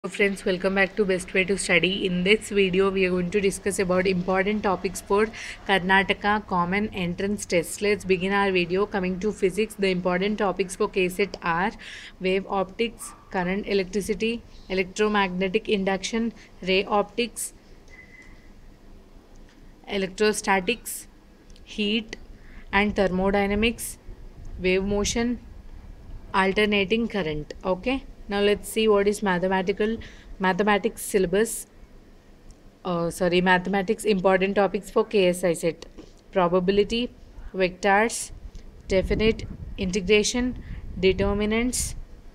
Friends, welcome back to Best Way to Study. In this video we are going to discuss about important topics for Karnataka Common Entrance Test. Let's begin our video. Coming to physics, the important topics for KSET are wave optics, current electricity, electromagnetic induction, ray optics, electrostatics, heat and thermodynamics, wave motion, alternating current. Okay, now let's see what is mathematics syllabus. Mathematics important topics for KSI set: probability, vectors, definite integration, determinants,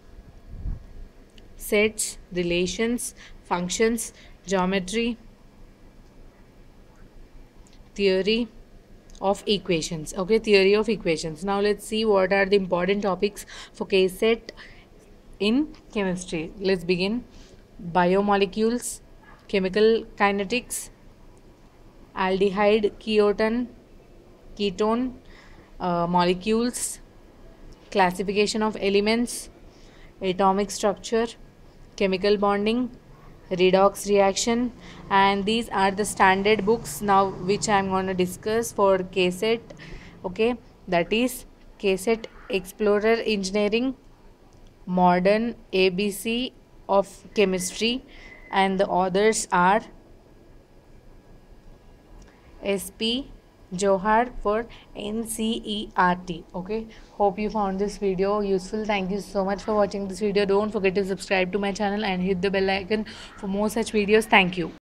sets, relations, functions, geometry, theory of equations. Okay, theory of equations. Now let's see what are the important topics for KSET in chemistry. Let's begin. Biomolecules, chemical kinetics, aldehyde, ketone molecules, classification of elements, atomic structure, chemical bonding, redox reaction, and these are the standard books now which I am going to discuss for KSET. Okay, that is KSET Explorer Engineering, Modern ABC of Chemistry, and the authors are SP Johar for NCERT. Okay, hope you found this video useful. Thank you so much for watching this video. Don't forget to subscribe to my channel and hit the bell icon for more such videos. Thank you.